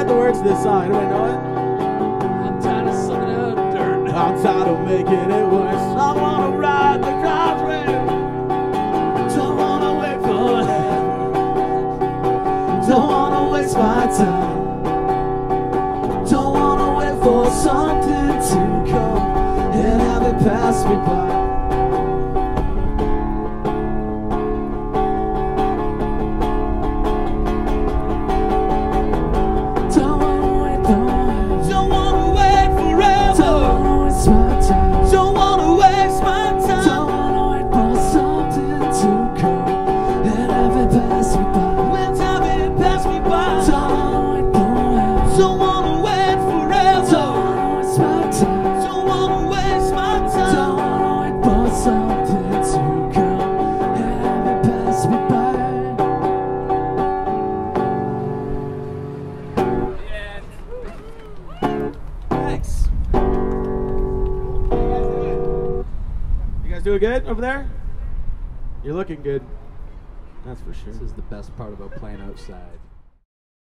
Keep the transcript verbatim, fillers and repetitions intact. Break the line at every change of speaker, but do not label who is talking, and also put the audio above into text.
get the words to this song. Anybody know it?
I'm tired of sucking up dirt.
I'm tired of making it worse. I wanna ride the contrail. Don't wanna wait forever. Don't wanna waste my time. Don't wanna wait for something to come and have it pass me by. Don't wanna wait, don't wait. Don't wanna wait forever. Don't wanna waste my time. Don't wanna waste my time. Don't wanna wait for something to come and have it pass me by. And have it pass me by. Don't wanna wait, don't wait. Don't wanna wait forever. Don't wanna waste my time. Don't wanna waste my time. Don't wanna wait for something to come and have it pass me by. Thanks. You guys doing good over there? You're looking good. That's for sure.
This is the best part about playing outside.